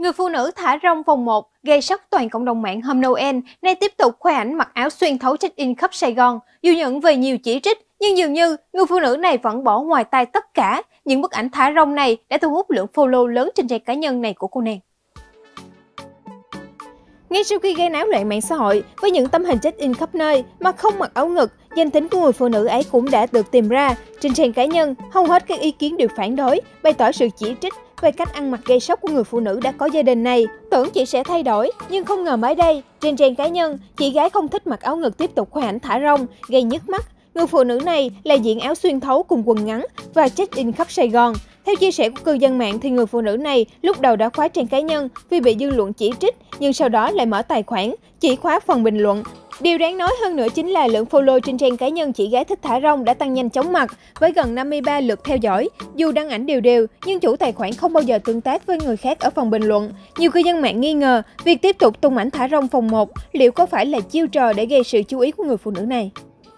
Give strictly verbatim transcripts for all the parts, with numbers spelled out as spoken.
Người phụ nữ thả rong vòng một gây sốc toàn cộng đồng mạng hôm Noel, nay tiếp tục khoe ảnh mặc áo xuyên thấu check-in khắp Sài Gòn. Dù nhận về nhiều chỉ trích, nhưng dường như người phụ nữ này vẫn bỏ ngoài tai tất cả. Những bức ảnh thả rong này đã thu hút lượng follow lớn trên trang cá nhân này của cô nàng. Ngay sau khi gây náo loạn mạng xã hội với những tấm hình check-in khắp nơi mà không mặc áo ngực, danh tính của người phụ nữ ấy cũng đã được tìm ra. Trên trang cá nhân, hầu hết các ý kiến đều phản đối, bày tỏ sự chỉ trích về cách ăn mặc gây sốc của người phụ nữ đã có gia đình này. Tưởng chị sẽ thay đổi, nhưng không ngờ mới đây, trên trang cá nhân, chị gái không thích mặc áo ngực tiếp tục khoe ảnh thả rong, gây nhức mắt. Người phụ nữ này là diện áo xuyên thấu cùng quần ngắn và check-in khắp Sài Gòn. Theo chia sẻ của cư dân mạng thì người phụ nữ này lúc đầu đã khóa trang cá nhân vì bị dư luận chỉ trích, nhưng sau đó lại mở tài khoản, chỉ khóa phần bình luận. Điều đáng nói hơn nữa chính là lượng follow trên trang cá nhân chị gái thích thả rong đã tăng nhanh chóng mặt với gần năm mươi ba lượt theo dõi. Dù đăng ảnh đều đều, nhưng chủ tài khoản không bao giờ tương tác với người khác ở phần bình luận. Nhiều cư dân mạng nghi ngờ việc tiếp tục tung ảnh thả rong vòng một liệu có phải là chiêu trò để gây sự chú ý của người phụ nữ này.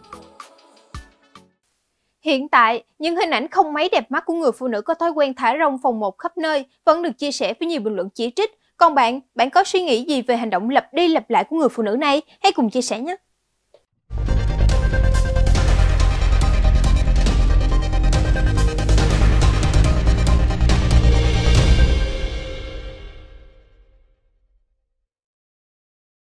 Hiện tại, những hình ảnh không mấy đẹp mắt của người phụ nữ có thói quen thả rong vòng một khắp nơi vẫn được chia sẻ với nhiều bình luận chỉ trích. Còn bạn, bạn có suy nghĩ gì về hành động lặp đi lặp lại của người phụ nữ này? Hãy cùng chia sẻ nhé!